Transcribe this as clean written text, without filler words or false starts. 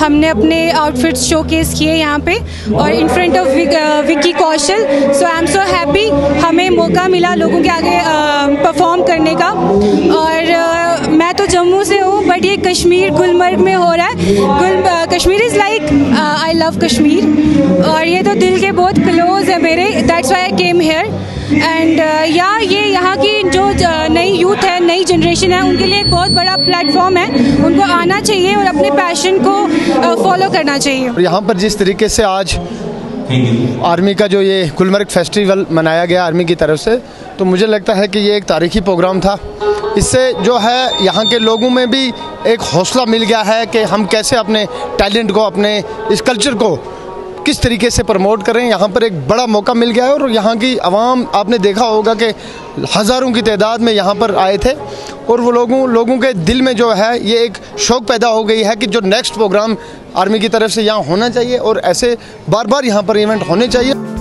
हमने अपने outfits showcase किए यहाँ पे और in front of Vicky Kaushal. So I am so happy, हमें मौका मिला लोगों के आगे परफॉर्म करने का। और मैं तो जम्मू से हूँ, बट ये कश्मीर गुलमर्ग में हो रहा है। Kashmir is like I love Kashmir, और ये तो दिल के बहुत क्लोज है मेरे, that's why I came here. And ये यहाँ की जो नई यूथ है, नई जनरेशन है, उनके लिए एक बहुत बड़ा प्लेटफॉर्म है। उनको आना चाहिए और अपने पैशन को फॉलो करना चाहिए। यहाँ पर जिस तरीके से आज आर्मी का जो ये गुलमर्ग फेस्टिवल मनाया गया आर्मी की तरफ से, तो मुझे लगता है कि ये एक तारीखी प्रोग्राम था। इससे जो है यहाँ के लोगों में भी एक हौसला मिल गया है कि हम कैसे अपने टैलेंट को, अपने इस कल्चर को किस तरीके से प्रमोट करें। यहाँ पर एक बड़ा मौका मिल गया है और यहाँ की आवाम, आपने देखा होगा कि हज़ारों की तादाद में यहाँ पर आए थे, और वो लोगों के दिल में जो है ये एक शौक़ पैदा हो गई है कि जो नेक्स्ट प्रोग्राम आर्मी की तरफ से यहाँ होना चाहिए और ऐसे बार बार यहाँ पर इवेंट होने चाहिए।